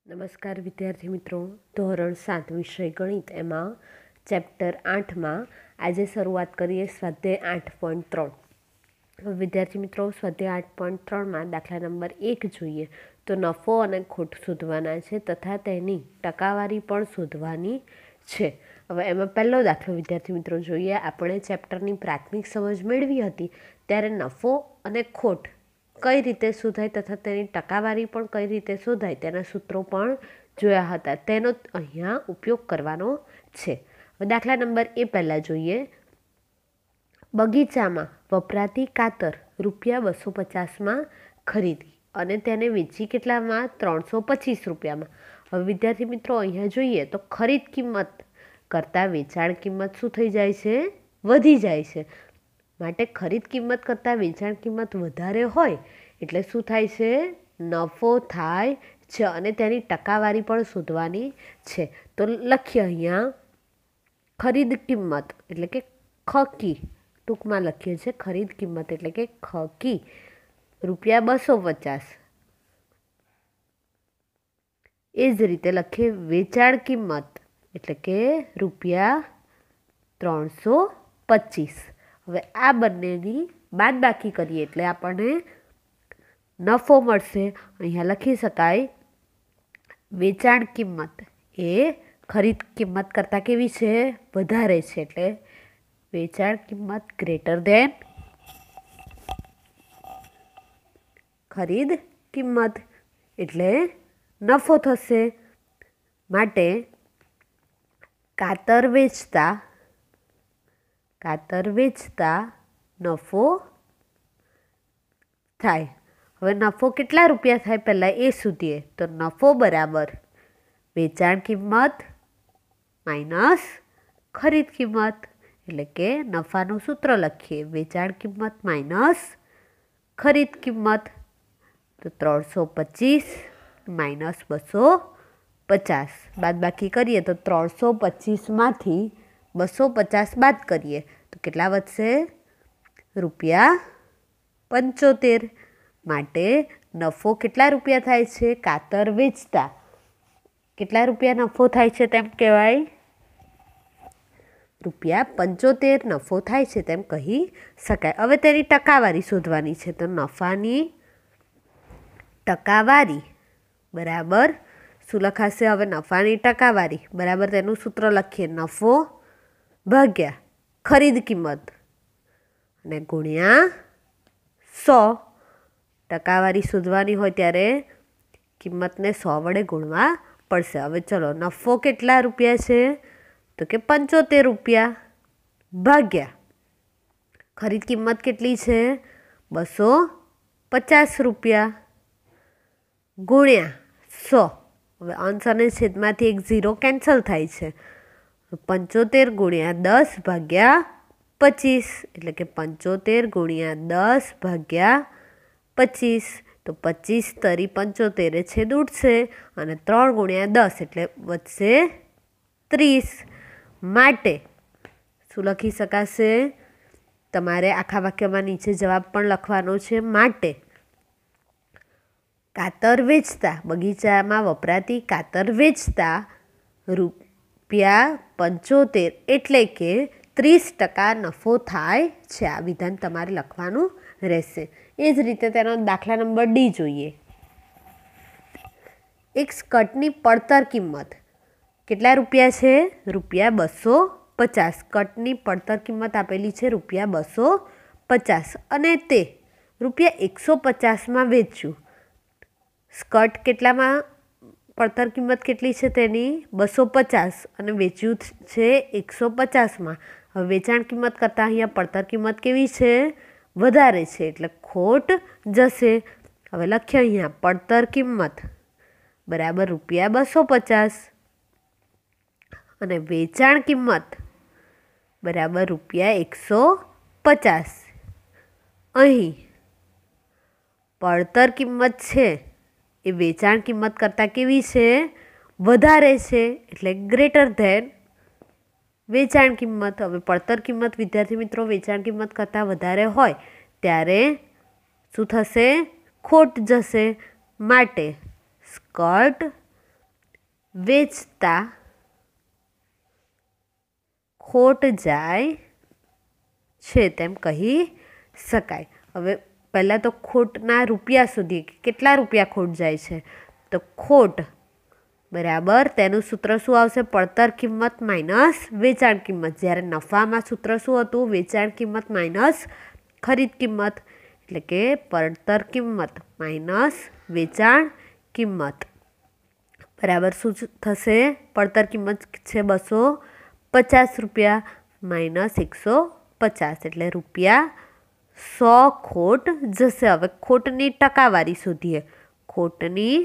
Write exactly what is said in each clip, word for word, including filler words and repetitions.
નમસ્કાર વિદ્યાર્થી મિત્રો, ધોરણ સાત વિષય ગણિત એમાં ચેપ્ટર આઠમાં આજે શરૂઆત કરીએ સ્વાધ્યાય આઠ પોઈન્ટ ત્રણ. વિદ્યાર્થી મિત્રો, સ્વાધ્યાય આઠ પોઈન્ટ ત્રણમાં દાખલા નંબર એક જોઈએ તો નફો અને ખોટ શોધવાના છે તથા તેની ટકાવારી પણ શોધવાની છે. હવે એમાં પહેલો દાખલો વિદ્યાર્થી મિત્રો જોઈએ. આપણે ચેપ્ટરની પ્રાથમિક સમજ મેળવી હતી ત્યારે નફો અને ખોટ કઈ રીતે શોધાય તથા તેની ટકાવારી પણ કઈ રીતે શોધાય તેના સૂત્રો પણ જોયા હતા. તેનો અહીંયા ઉપયોગ કરવાનો છે. દાખલા નંબર એ પહેલાં જોઈએ. બગીચામાં વપરાતી કાતર રૂપિયા બસો પચાસમાં ખરીદી અને તેને વેચી કેટલામાં? ત્રણસો પચીસ રૂપિયામાં. હવે વિદ્યાર્થી મિત્રો અહીંયા જોઈએ તો ખરીદ કિંમત કરતાં વેચાણ કિંમત શું થઈ જાય છે? વધી જાય છે. માટે ખરીદ કિંમત કરતાં વેચાણ કિંમત વધારે હોય એટલે શું થાય છે? નફો થાય છે અને તેની ટકાવારી પણ શોધવાની છે. તો લખીએ અહીંયા ખરીદ કિંમત એટલે કે ખકી, ટૂંકમાં લખીએ છીએ ખરીદ કિંમત એટલે કે ખકી રૂપિયા બસો પચાસ. એ જ રીતે લખીએ વેચાણ કિંમત એટલે કે રૂપિયા ત્રણસો પચીસ. હવે આ બંનેની બાદબાકી કરીએ એટલે આપણને નફો મળશે. અહીંયા લખી શકાય વેચાણ કિંમત એ ખરીદ કિંમત કરતાં કેવી છે? વધારે છે. એટલે વેચાણ કિંમત ગ્રેટર ધેન ખરીદ કિંમત એટલે નફો થશે. માટે કાતર વેચતા કાતર વેચતા નફો થાય. હવે નફો કેટલા રૂપિયા થાય પહેલાં એ શોધીએ. તો નફો બરાબર વેચાણ કિંમત માઇનસ ખરીદ કિંમત. એટલે કે નફાનું સૂત્ર લખીએ વેચાણ કિંમત માઇનસ ખરીદ કિંમત. તો ત્રણસો પચીસ માઇનસ બસો પચાસ બાદબાકી કરીએ તો ત્રણસો પચીસમાંથી બસો પચાસ બાદ કરીએ તો કેટલા વધશે? રૂપિયા પંચોતેર. માટે નફો કેટલા રૂપિયા થાય છે? કાતર વેચતા કેટલા રૂપિયા નફો થાય છે તેમ કહેવાય? રૂપિયા પંચોતેર નફો થાય છે તેમ કહી શકાય. હવે તેની ટકાવારી શોધવાની છે. તો નફાની ટકાવારી બરાબર શું લખાશે? હવે નફાની ટકાવારી બરાબર તેનું સૂત્ર લખીએ નફો ભાગ્યા ખરીદ કિંમત અને ગુણ્યા સો. ટકાવારી શોધવાની હોય ત્યારે કિંમતને સો વડે ગુણવા પડશે. હવે ચલો નફો કેટલા રૂપિયા છે? તો કે પંચોતેર રૂપિયા ભાગ્યા ખરીદ કિંમત કેટલી છે? બસો પચાસ રૂપિયા ગુણ્યા સો. હવે અંશ અને છેદમાંથી એક ઝીરો કેન્સલ થાય છે. પંચોતેર ગુણ્યા દસ ભાગ્યા પચીસ એટલે કે પંચોતેર ગુણ્યા દસ ભાગ્યા પચીસ. તો પચીસ તરી પંચોતેરે છેદ ઉઠશે અને ત્રણ ગુણ્યા દસ એટલે વધશે ત્રીસ. માટે શું લખી શકાશે? તમારે આખા વાક્યમાં નીચે જવાબ પણ લખવાનો છે. માટે કાતર વેચતા બગીચામાં વપરાતી કાતર વેચતા રૂપિયા પંચોતેર એટલે કે ત્રીસ ટકા નફો થાય છે. આ વિધાન તમારે લખવાનું રહેશે. એ જ રીતે તેનો દાખલા નંબર ડી જોઈએ. એક સ્કર્ટની પડતર કિંમત કેટલા રૂપિયા છે? રૂપિયા બસો પચાસ. સ્કર્ટની પડતર કિંમત આપેલી છે રૂપિયા બસો પચાસ અને તે રૂપિયા એકસો પચાસમાં વેચ્યું. સ્કર્ટ કેટલામાં પડતર કિંમત કેટલી છે તેની? બસો પચાસ અને વેચ્યું છે એકસો પચાસમાં. હવે વેચાણ કિંમત કરતાં અહીંયા પડતર કિંમત કેવી છે? વધારે છે. એટલે ખોટ જશે. હવે લખીએ અહીંયા પડતર કિંમત બરાબર રૂપિયા બસો પચાસ અને વેચાણ કિંમત બરાબર રૂપિયા એકસો પચાસ. અહીં પડતર કિંમત છે એ વેચાણ કિંમત કરતાં કેવી છે? વધારે છે. એટલે ગ્રેટર ધેન વેચાણ કિંમત. હવે પડતર કિંમત વિદ્યાર્થી મિત્રો વેચાણ કિંમત કરતાં વધારે હોય ત્યારે શું થશે? ખોટ જશે. માટે સ્કર્ટ વેચતા ખોટ જાય છે તેમ કહી શકાય. હવે પહેલાં તો ખોટના રૂપિયા સુધી, કેટલા રૂપિયા ખોટ જાય છે, તો ખોટ બરાબર તેનું સૂત્ર શું આવશે? પડતર કિંમત માઇનસ વેચાણ કિંમત. જ્યારે નફામાં સૂત્ર શું હતું? વેચાણ કિંમત માઇનસ ખરીદ કિંમત, એટલે કે પડતર કિંમત માઇનસ વેચાણ કિંમત બરાબર શું થશે? પડતર કિંમત છે બસો પચાસ રૂપિયા માઇનસ એકસો પચાસ એટલે રૂપિયા સો ખોટ જશે. હવે ખોટની ટકાવારી શોધીએ. ખોટની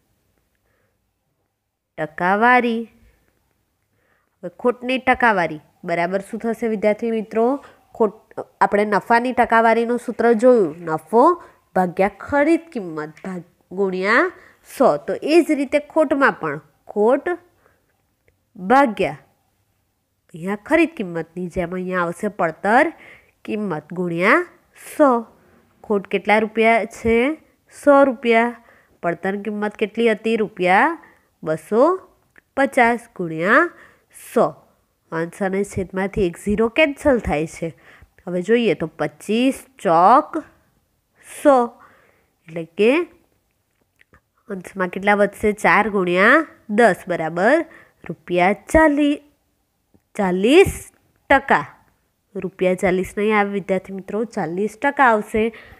ટકાવારી, હવે ખોટની ટકાવારી બરાબર શું થશે વિદ્યાર્થી મિત્રો? ખોટ આપણે નફાની ટકાવારીનું સૂત્ર જોયું, નફો ભાગ્યા ખરીદ કિંમત ભાગ ગુણ્યા સો. તો એ જ રીતે ખોટમાં પણ ખોટ ભાગ્યા અહીંયા ખરીદ કિંમતની જેમ અહીંયા આવશે પડતર કિંમત ગુણ્યા સો. ખોટ કેટલા રૂપિયા છે? સો રૂપિયા. પડતર કિંમત કેટલી હતી? રૂપિયા બસો પચાસ ગુણ્યા સો. અંશ અને છેદમાંથી એક ઝીરો કેન્સલ થાય છે. હવે જોઈએ તો પચીસ ચોક સો એટલે કે અંશમાં કેટલા વધશે? ચાર ગુણ્યા દસ બરાબર રૂપિયા ચાલીસ ચાલીસ ટકા. રૂપિયા ચાલીસ નહીં આવે વિદ્યાર્થી મિત્રો, ચાલીસ ટકા આવશે.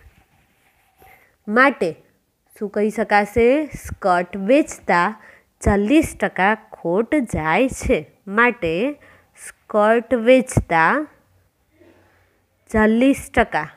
માટે શું કહી શકાશે? સ્કર્ટ વેચતા ચાલીસ ટકા ખોટ જાય છે. માટે સ્કર્ટ વેચતા ચાલીસ ટકા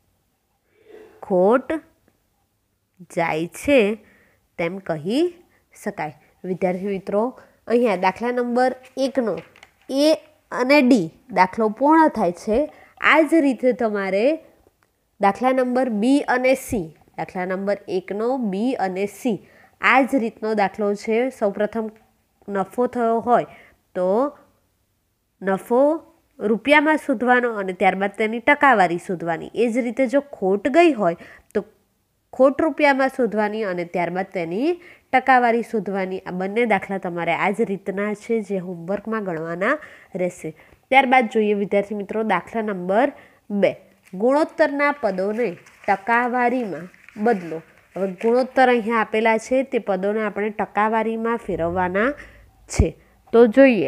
ખોટ જાય છે તેમ કહી શકાય. વિદ્યાર્થી મિત્રો, અહીંયા દાખલા નંબર એકનો એ અને ડી દાખલો પૂર્ણ થાય છે. આ જ રીતે તમારે દાખલા નંબર બી અને સી, દાખલા નંબર એકનો બી અને સી આ જ રીતનો દાખલો છે. સૌપ્રથમ નફો થયો હોય તો નફો રૂપિયામાં શોધવાનો અને ત્યારબાદ તેની ટકાવારી શોધવાની. એ જ રીતે જો ખોટ ગઈ હોય તો ખોટ રૂપિયામાં શોધવાની અને ત્યારબાદ તેની ટકાવારી શોધવાની. આ બંને દાખલા તમારે આ જ રીતના છે જે હોમવર્કમાં ગણવાના રહેશે. ત્યારબાદ જોઈએ વિદ્યાર્થી મિત્રો દાખલા નંબર બે, ગુણોત્તરના પદોને ટકાવારીમાં બદલો. હવે ગુણોત્તર અહીંયા આપેલા છે, તે પદોને આપણે ટકાવારીમાં ફેરવવાના છે. તો જોઈએ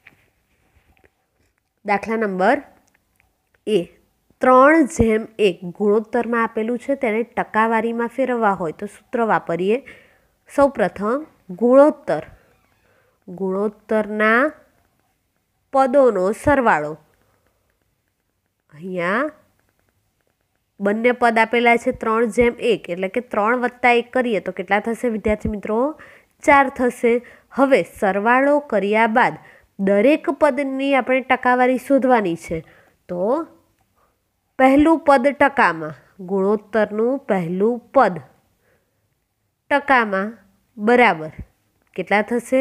દાખલા નંબર એ, ત્રણ જેમ એક ગુણોત્તરમાં આપેલું છે, તેને ટકાવારીમાં ફેરવવા હોય તો સૂત્ર વાપરીએ. સૌપ્રથમ ગુણોત્તર, ગુણોત્તરના પદોનો સરવાળો. અહીંયા બંને પદ આપેલા છે ત્રણ જેમ એક, એટલે કે ત્રણ વત્તા એક કરીએ તો કેટલા થશે વિદ્યાર્થી મિત્રો? ચાર થશે. હવે સરવાળો કર્યા બાદ દરેક પદની આપણે ટકાવારી શોધવાની છે. તો પહેલું પદ ટકામાં, ગુણોત્તરનું પહેલું પદ ટકામાં બરાબર કેટલા થશે?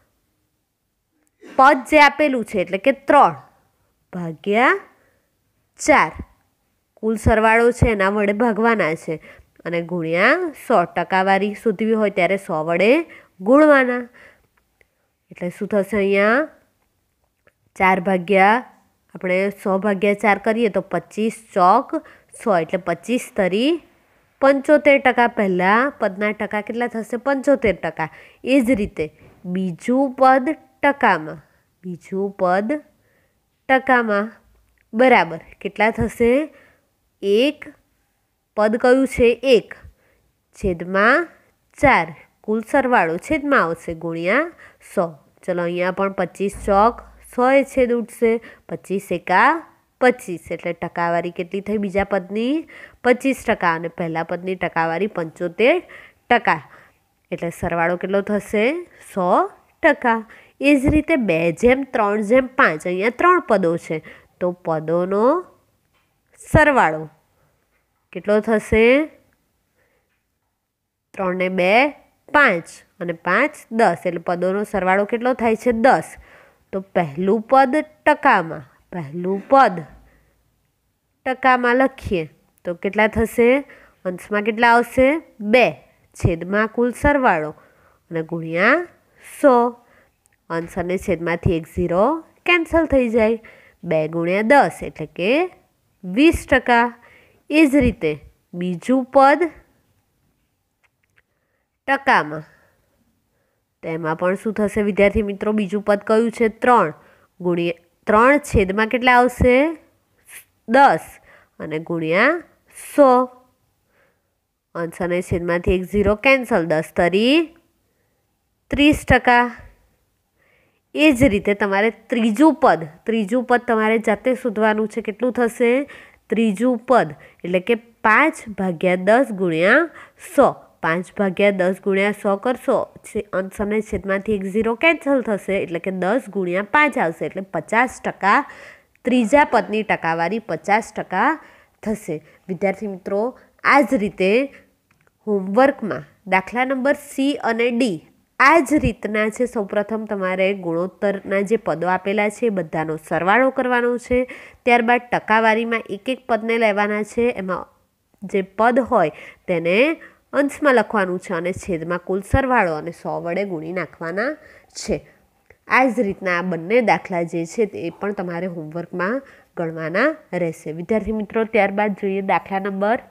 પદ જે આપેલું છે એટલે કે ત્રણ ભાગ્યા ચાર, કુલ સરવાળો છે એના વડે ભાગવાના છે અને ગુણ્યા સો. ટકાવારી શોધવી હોય ત્યારે સો વડે ગુણવાના. એટલે શું થશે? અહીંયા ચાર ભાગ્યા આપણે સો ભાગ્યા ચાર કરીએ તો પચીસ ચોક સો એટલે પચીસ તરી પંચોતેર ટકા. પહેલાં પદના ટકા કેટલા થશે? પંચોતેર ટકા. એ જ રીતે બીજું પદ ટકામાં, બીજું પદ ટકામાં બરાબર કેટલા થશે? એક પદ કયું છે? એક છેદમાં ચાર, કુલ સરવાળો છેદમાં આવશે ગુણ્યા સો. ચલો અહીંયા પણ પચીસ ચોક સો એ છેદ ઉઠશે, પચીસ એકા પચીસ એટલે ટકાવારી કેટલી થઈ બીજા પદની? પચીસ ટકા અને પહેલા પદની ટકાવારી પંચોતેર ટકા એટલે સરવાળો કેટલો થશે? સો ટકા. એ જ રીતે બે જેમ ત્રણ જેમ પાંચ, અહીંયા ત્રણ પદો છે તો પદોનો સરવાળો કેટલો થશે? ત્રણ ને બે પાંચ અને પાંચ દસ એટલે પદોનો સરવાળો કેટલો થાય છે? દસ. તો પહેલું પદ ટકામાં, પહેલું પદ ટકામાં લખીએ તો કેટલા થશે? અંશમાં કેટલા આવશે? બે છેદમાં કુલ સરવાળો અને ગુણ્યા સો. અંશ અને છેદમાંથી એક ઝીરો કેન્સલ થઈ જાય. બે ગુણ્યા દસ એટલે કે વીસ ટકા. એ જ રીતે બીજું પદ ટકામાં, તેમાં પણ શું થશે વિદ્યાર્થી મિત્રો? બીજું પદ કયું છે? ત્રણ ગુણ્યા ત્રણ છેદમાં કેટલા આવશે? દસ અને ગુણ્યા સો. અંશ અને છેદમાંથી એક ઝીરો કેન્સલ. દસ તરી ત્રીસ ટકા. એ જ રીતે તમારે ત્રીજું પદ ત્રીજું પદ તમારે જાતે શોધવાનું છે. કેટલું થશે? ત્રીજું પદ એટલે કે પાંચ ભાગ્યા દસ ગુણ્યા સો. પાંચ ભાગ્યા દસ ગુણ્યા સો કરશો, અંશ અને છેદમાંથી એક ઝીરો કેન્સલ થશે એટલે કે દસ ગુણ્યા પાંચ આવશે એટલે પચાસ ટકા. ત્રીજા પદની ટકાવારી પચાસ ટકા થશે. વિદ્યાર્થી મિત્રો, આ જ રીતે હોમવર્કમાં દાખલા નંબર સી અને ડી આ જ રીતના છે. સૌપ્રથમ તમારે ગુણોત્તરના જે પદો આપેલા છે એ બધાનો સરવાળો કરવાનો છે. ત્યારબાદ ટકાવારીમાં એક એક પદને લેવાના છે. એમાં જે પદ હોય તેને અંશમાં લખવાનું છે અને છેદમાં કુલ સરવાળો અને સો વડે ગુણી નાખવાના છે. આ જ રીતના આ બંને દાખલા જે છે તે પણ તમારે હોમવર્કમાં ગણવાના રહેશે. વિદ્યાર્થી મિત્રો, ત્યારબાદ જોઈએ દાખલા નંબર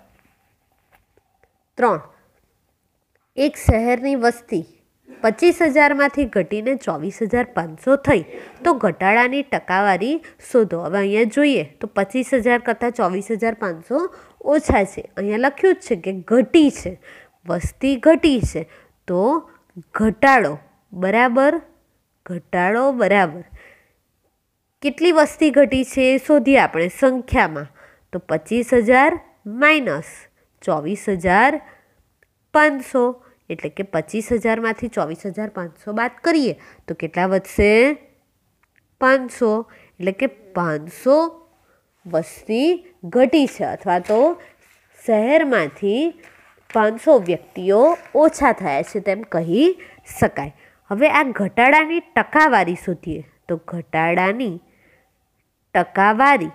ત્રણ. એક શહેરની વસ્તી પચીસ હજારમાંથી ઘટીને ચોવીસ હજાર પાંચસો થઈ તો ઘટાડાની ટકાવારી શોધો. હવે અહીંયા જોઈએ તો પચીસ હજાર કરતાં ચોવીસ હજાર પાંચસો ઓછા છે. અહીંયા લખ્યું જ છે કે ઘટી છે, વસ્તી ઘટી છે, તો ઘટાડો બરાબર ઘટાડો બરાબર કેટલી વસ્તી ઘટી છે એ શોધીએ આપણે સંખ્યામાં. તો પચીસ હજાર માઇનસ ચોવીસ હજાર પાંચસો એટલે કે પચીસ હજારમાંથી ચોવીસ હજાર પાંચસો બાદ કરીએ તો કેટલા વધશે? પાંચસો. એટલે કે પાંચસો વસ્તી ઘટી છે અથવા તો શહેરમાંથી પાંચસો વ્યક્તિઓ ઓછા થયા છે તેમ કહી શકાય. હવે આ ઘટાડાની ટકાવારી શોધીએ તો ઘટાડાની ટકાવારી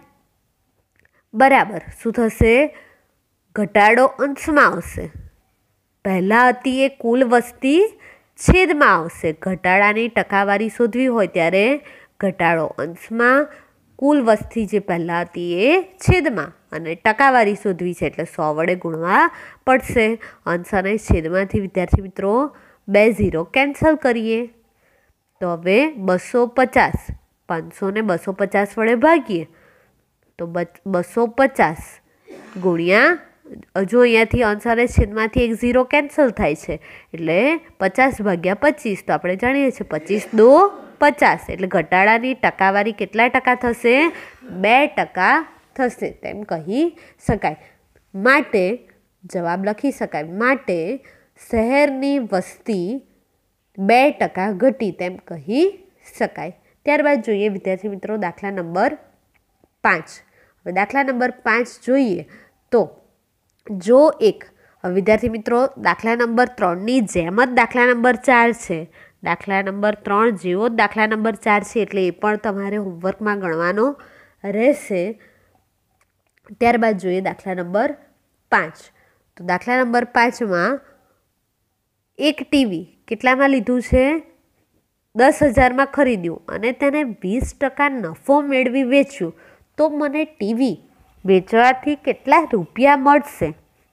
બરાબર શું થશે? ઘટાડો અંશમાં આવશે. પહેલાં હતી એ કુલ વસ્તી છેદમાં આવશે. ઘટાડાની ટકાવારી શોધવી હોય ત્યારે ઘટાડો અંશમાં, કુલ વસ્તી જે પહેલાં હતી એ છેદમાં અને ટકાવારી શોધવી છે એટલે સો વડે ગુણવા પડશે. અંશ અને છેદમાંથી વિદ્યાર્થી મિત્રો બે ઝીરો કેન્સલ કરીએ તો હવે બસો પચાસ પાંચસો ને બસો પચાસ વડે ભાગીએ તો બસો પચાસ ગુણ્યા, હજુ અહીંયાથી અંશ અને છેદમાંથી એક ઝીરો કેન્સલ થાય છે એટલે પચાસ ભાગ્યા પચીસ. તો આપણે જાણીએ છીએ પચીસ દો પચાસ એટલે ઘટાડાની ટકાવારી કેટલા ટકા થશે? બે ટકા થશે તેમ કહી શકાય. માટે જવાબ લખી શકાય. માટે શહેરની વસ્તી બે ટકા ઘટી તેમ કહી શકાય. ત્યારબાદ જોઈએ વિદ્યાર્થી મિત્રો દાખલા નંબર પાંચ. હવે દાખલા નંબર પાંચ જોઈએ તો જો એક વિદ્યાર્થી મિત્રો દાખલા નંબર ત્રણની જેમ જ દાખલા નંબર ચાર છે. દાખલા નંબર ત્રણ જેવો જ દાખલા નંબર ચાર છે એટલે એ પણ તમારે હોમવર્કમાં ગણવાનો રહેશે. ત્યારબાદ જોઈએ દાખલા નંબર પાંચ. તો દાખલા નંબર પાંચમાં એક ટીવી કેટલામાં લીધું છે? દસ હજારમાં ખરીદ્યું અને તેને વીસ ટકા નફો મેળવી વેચ્યું તો મને ટીવી વેચવાથી કેટલા રૂપિયા મળશે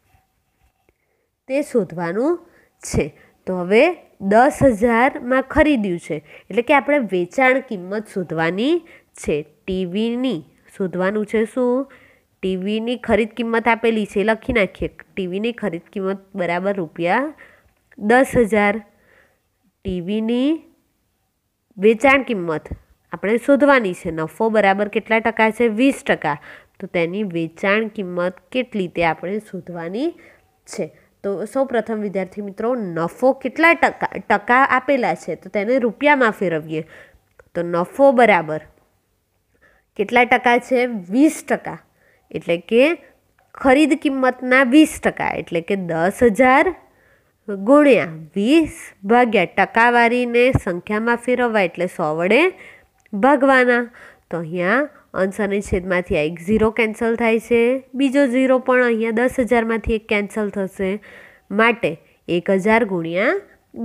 તે શોધવાનું છે. તો હવે દસ હજારમાં ખરીદ્યું છે એટલે કે આપણે વેચાણ કિંમત શોધવાની છે. ટીવીની શોધવાનું છે. શું? ટીવીની ખરીદ કિંમત આપેલી છે લખી નાખીએ. ટીવીની ખરીદ કિંમત બરાબર રૂપિયા દસ હજાર. ટીવીની વેચાણ કિંમત આપણે શોધવાની છે. નફો બરાબર કેટલા ટકા છે? વીસ ટકા. તો તેની વેચાણ કિંમત કેટલી તે આપણે શોધવાની છે. તો સૌ પ્રથમ વિદ્યાર્થી મિત્રો નફો કેટલા ટકા ટકા આપેલા છે તો તેને રૂપિયામાં ફેરવીએ. તો નફો બરાબર કેટલા ટકા છે? વીસ ટકા. એટલે કે ખરીદ કિંમતના વીસ ટકા એટલે કે દસ હજાર ગુણ્યા વીસ ભાગ્યા ટકાવારીને સંખ્યામાં ફેરવવા એટલે સો વડે ભાગવાના. તો અહીંયા અંશ અને છેદમાંથી આ એક ઝીરો કેન્સલ થાય છે. બીજો ઝીરો પણ અહીંયા દસ હજારમાંથી એક કેન્સલ થશે. માટે એક હજાર ગુણ્યા બે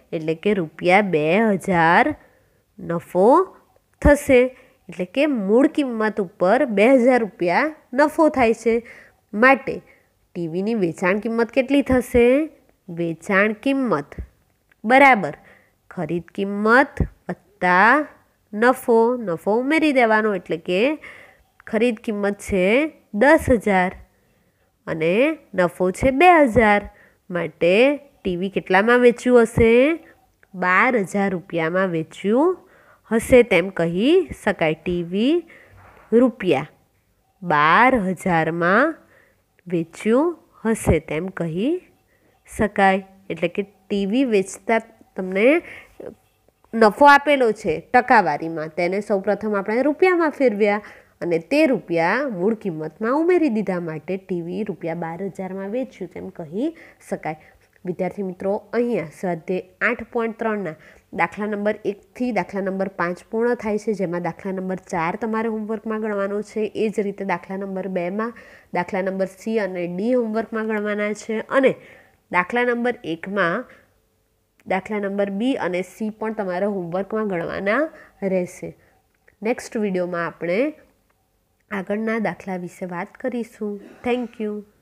એટલે કે રૂપિયા બે હજાર નફો થશે. એટલે કે મૂળ કિંમત ઉપર બે હજાર રૂપિયા નફો થાય છે. માટે ટીવીની વેચાણ કિંમત કેટલી થશે? વેચાણ કિંમત બરાબર ખરીદ કિંમત વત્તા નફો. નફો ઉમેરી દેવાનો એટલે કે ખરીદ કિંમત છે દસ હજાર અને નફો છે બે હજાર. માટે ટીવી કેટલામાં વેચ્યું હશે? બાર હજાર રૂપિયામાં વેચ્યું હશે તેમ કહી શકાય. ટીવી રૂપિયા બાર હજારમાં વેચ્યું હશે તેમ કહી શકાય. એટલે કે ટીવી વેચતા તમને નફો આપેલો છે ટકાવારીમાં, તેને સૌપ્રથમ આપણે રૂપિયામાં ફેરવ્યા અને તે રૂપિયા મૂળ કિંમતમાં ઉમેરી દીધા. માટે ટીવી રૂપિયા બાર હજારમાં વેચ્યું તેમ કહી શકાય. વિદ્યાર્થી મિત્રો, અહીંયા સ્વાધ્યાય આઠ પોઈન્ટ ત્રણના દાખલા નંબર એકથી દાખલા નંબર પાંચ પૂર્ણ થાય છે, જેમાં દાખલા નંબર ચાર તમારે હોમવર્કમાં ગણવાનો છે. એ જ રીતે દાખલા નંબર બેમાં દાખલા નંબર સી અને ડી હોમવર્કમાં ગણવાના છે અને દાખલા નંબર એકમાં દાખલા નંબર બી અને સી પણ તમારે હોમવર્કમાં ગણવાના રહેશે. નેક્સ્ટ વિડીયોમાં આપણે આગળના દાખલા વિશે વાત કરીશું. Thank you.